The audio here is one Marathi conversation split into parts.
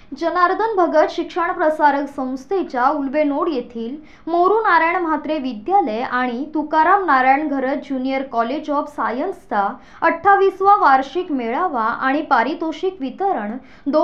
जनार्दन भगत शिक्षण प्रसारक संस्थेच्या उल्वेनोड येथील मोरू नारायण म्हात्रे विद्यालय आणि Tukaram Narayan Gharat junior college of सायन्सचा 28वा वार्षिक मेळावा आणि पारितोषिक वितरण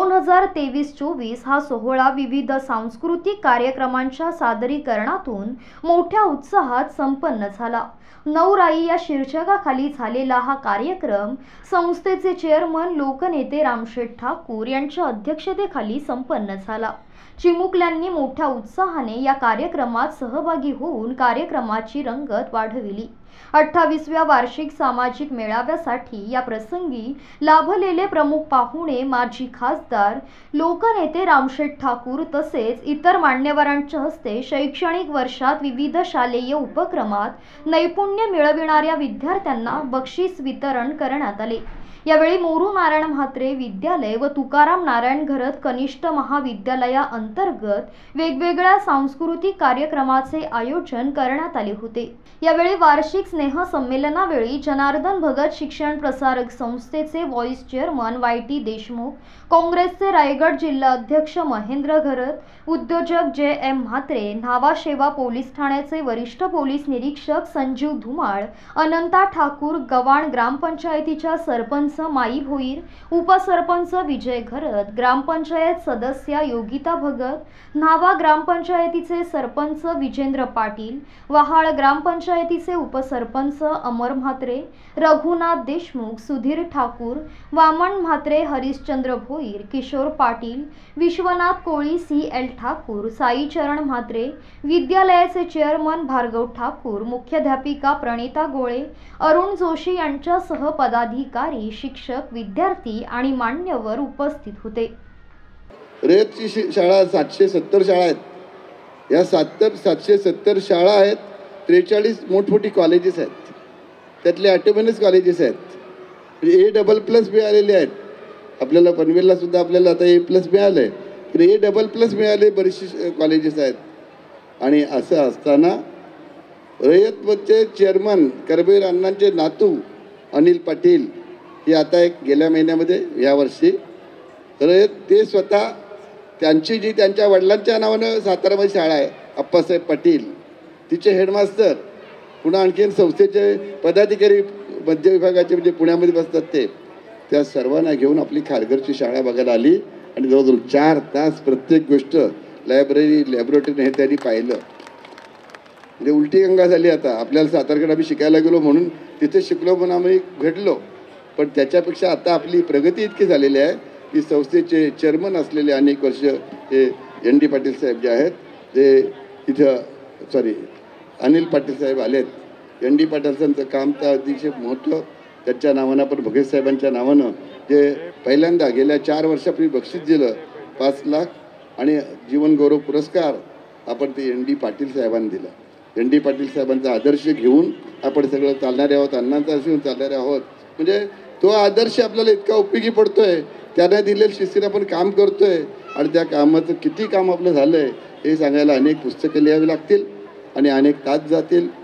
2023-24 हा सोहळा विविध सांस्कृतिक कार्यक्रमांच्या सादरीकरणातून मोठ्या उत्साहात संपन्न झाला। नवराई या शीर्षकाखाली झालेला हा कार्यक्रम संस्थेचे चेअरमन लोकनेते रामशेठ ठाकूर यांच्या अध्यक्षतेखाली संपन्न झाला। चिमुकल्यांनी मोठ्या उत्साहाने या कार्यक्रमात सहभागी होऊन कार्यक्रमाची रंगत वाढविली। 28व्या वार्षिक सामाजिक मेळाव्यासाठी या प्रसंगी लाभलेले प्रमुख पाहुणे माजी खासदार लोकनेते रामशेठ ठाकूर तसेच इतर मान्यवरांच्या हस्ते शैक्षणिक वर्षात विविध शालेय उपक्रमात नैपुण्य मिळविणाऱ्या विद्यार्थ्यांना बक्षीस वितरण करण्यात आले। यावेळी मोरू नारायण म्हात्रे विद्यालय व तुकाराम नारायण घरत कनिष्ठ महाविद्यालया अंतर्गत वेगवेगळ्या सांस्कृतिक कार्यक्रमाचे आयोजन करण्यात आले होते। यावेळी वार्षिक स्नेह संमेलनावेळी जनार्दन भगत शिक्षण प्रसारक संस्थेचे व्हाईस चेअरमन वाय.टी. देशमुख, काँग्रेसचे रायगड जिल्हा अध्यक्ष महेंद्र घरत, उद्योजक जे.एम. म्हात्रे, न्हावा शेवा पोलीस ठाण्याचे वरिष्ठ पोलीस निरीक्षक संजीव धुमाळ, अनंता ठाकूर, गव्हाण ग्रामपंचायतीच्या सरपंच माई भोईर, उपसरपंच विजय घरत, ग्रामपंचायत सदस्या योगिता भगत, न्हावा ग्रामपंचायतीचे सरपंच विजेंद्र पाटील, वहाळ ग्रामपंचायतीचे उपसरपंच अमर म्हात्रे, रघुनाथ देशमुख, सुधीर ठाकूर, वामन म्हात्रे, हरिश्चंद्र भोईर, किशोर पाटील, विश्वनाथ कोळी, सी.एल. ठाकूर, साईचरण म्हात्रे, विद्यालयाचे चेअरमन भार्गव ठाकूर, मुख्याध्यापिका प्रणिता गोळे, अरुण जोशी यांच्यासह पदाधिकारी, शिक्षक, विद्यार्थी आणि मान्यवर उपस्थित होते। रयतची शाळा 770 शाळा आहेत। या 770 शाळा आहेत, 43 मोठमोठी कॉलेजेस आहेत, त्यातले ऑटोनॉमस कॉलेजेस आहेत। A++ मिळालेले आहेत आपल्याला, पनवेलला सुद्धा आपल्याला आता A+ मिळालंय, A++ मिळाले बरेचसे कॉलेजेस आहेत। आणि असं असताना रयतचे चेअरमन करबीर अण्णांचे नातू अनिल पाटील हे आता गेल्या महिन्यामध्ये यावर्षी रयत ते स्वतः त्यांची जी त्यांच्या वडिलांच्या नावानं सातारामध्ये शाळा आहे अप्पासाहेब पाटील, तिचे हेडमास्टर, पुन्हा आणखीन संस्थेचे पदाधिकारी मध्य विभागाचे म्हणजे पुण्यामध्ये बसतात ते, त्या सर्वांना घेऊन आपली खारघरची शाळा बघायला आली आणि जवळजवळ 4 तास प्रत्येक गोष्ट लॅबोरेटरीने हे त्यांनी पाहिलं। म्हणजे उलटी गंगा झाली। आता आपल्याला सातारकडे आम्ही शिकायला गेलो म्हणून तिथे शिकलो म्हणून आम्ही घडलो, पण त्याच्यापेक्षा आता आपली प्रगती इतकी झालेली आहे की संस्थेचे चेअरमन असलेले अनेक वर्ष हे एन.डी. पाटील साहेब जे आहेत ते इथं अनिल पाटील साहेब आलेत। एन.डी. पाटील काम तर अतिशय मोठं, त्याच्या नावानं पण भगत साहेबांच्या नावानं जे पहिल्यांदा गेल्या 4 वर्षापूर्वी बक्षीस दिलं 5 लाख आणि जीवन गौरव पुरस्कार आपण ते एन.डी. पाटील साहेबांनी दिला। एन.डी. पाटील साहेबांचा आदर्श घेऊन आपण सगळं चालणारे आहोत, अण्णांचा घेऊन चालणारे आहोत। म्हणजे तो आदर्श आपल्याला इतका उपयोगी पडतोय, त्याने दिलेल्या शिस्तीने आपण काम करतोय आणि त्या कामाचं किती काम आपलं झालंय हे सांगायला अनेक पुस्तकं लिहावी लागतील आणि अनेक तास जातील।